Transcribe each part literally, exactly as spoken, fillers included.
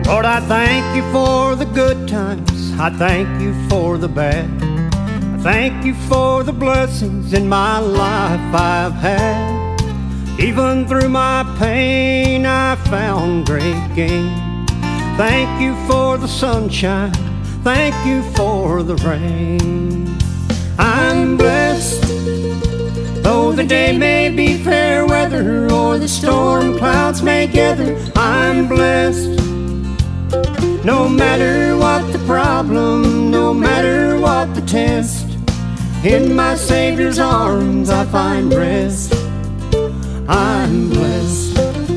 Lord, I thank you for the good times, I thank you for the bad. I thank you for the blessings in my life I've had. Even through my pain I found great gain. Thank you for the sunshine, thank you for the rain. I'm blessed, though the day may be fair weather or the storm clouds may gather. I'm blessed, no matter what the problem, no matter what the test. In my Savior's arms I find rest. I'm blessed.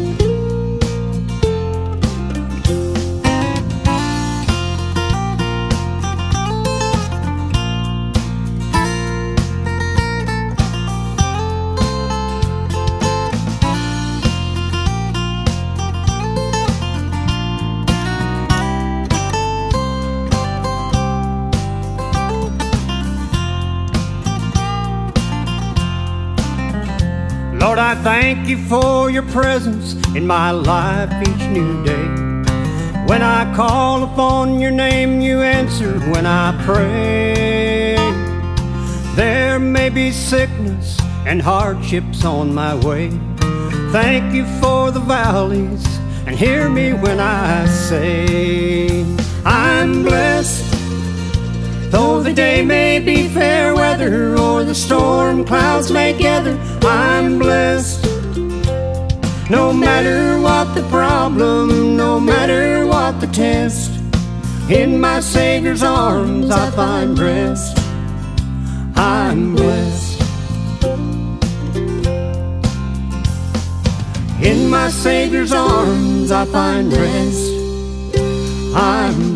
Lord, I thank you for your presence in my life each new day. When I call upon your name, you answer when I pray. There may be sickness and hardships on my way. Thank you for the valleys, and hear me when I say, I'm blessed, though the day may be fair weather or the storm clouds may gather. I'm blessed, no matter what the problem, no matter what the test. In my Savior's arms I find rest. I'm blessed. In my Savior's arms I find rest. I'm